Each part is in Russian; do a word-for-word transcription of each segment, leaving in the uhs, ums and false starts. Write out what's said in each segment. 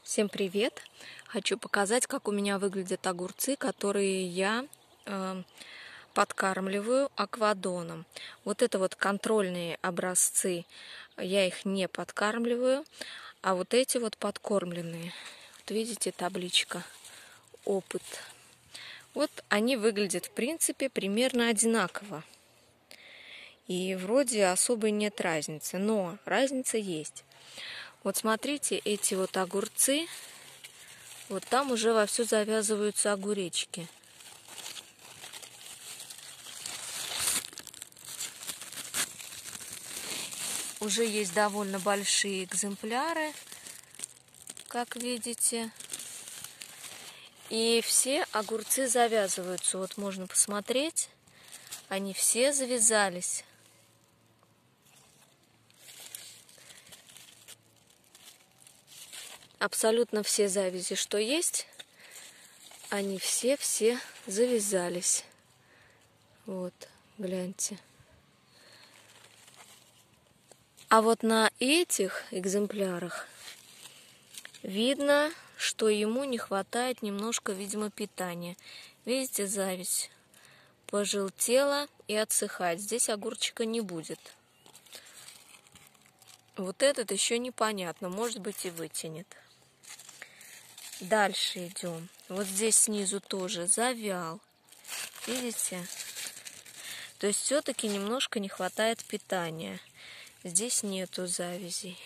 Всем привет! Хочу показать, как у меня выглядят огурцы, которые я э, подкармливаю аквадоном. Вот это вот контрольные образцы, я их не подкармливаю, а вот эти вот подкормленные. Вот видите, табличка «Опыт». Вот они выглядят, в принципе, примерно одинаково. И вроде особой нет разницы, но разница есть. Вот смотрите, эти вот огурцы, вот там уже вовсю завязываются огуречки. Уже есть довольно большие экземпляры, как видите. И все огурцы завязываются. Вот можно посмотреть, они все завязались. Абсолютно все завязи, что есть, они все-все завязались. Вот, гляньте. А вот на этих экземплярах видно, что ему не хватает немножко, видимо, питания. Видите, завязь пожелтела и отсыхает. Здесь огурчика не будет. Вот этот еще непонятно, может быть и вытянет. Дальше идем. Вот здесь снизу тоже завял. Видите? То есть все-таки немножко не хватает питания. Здесь нету завязей.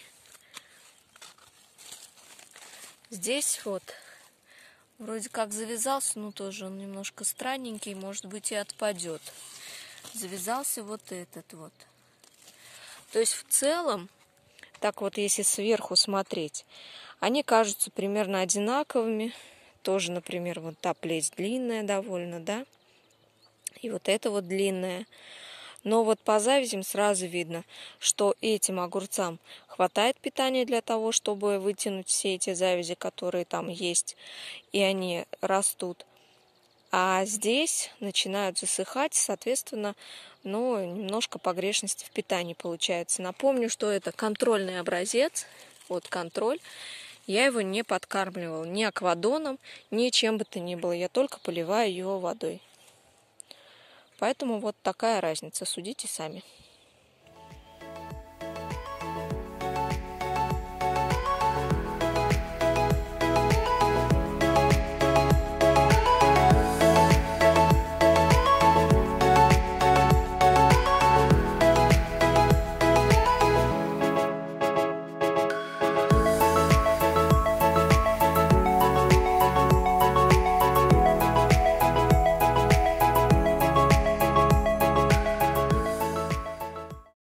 Здесь вот вроде как завязался, но тоже он немножко странненький, может быть и отпадет. Завязался вот этот вот. То есть в целом, так вот если сверху смотреть, они кажутся примерно одинаковыми. Тоже, например, вот та плеть длинная довольно, да? И вот эта вот длинная. Но вот по завязям сразу видно, что этим огурцам хватает питания для того, чтобы вытянуть все эти завязи, которые там есть, и они растут. А здесь начинают засыхать, соответственно, ну, немножко погрешности в питании получается. Напомню, что это контрольный образец, вот контроль. Я его не подкармливала ни аквадоном, ни чем бы то ни было. Я только поливаю его водой. Поэтому вот такая разница. Судите сами.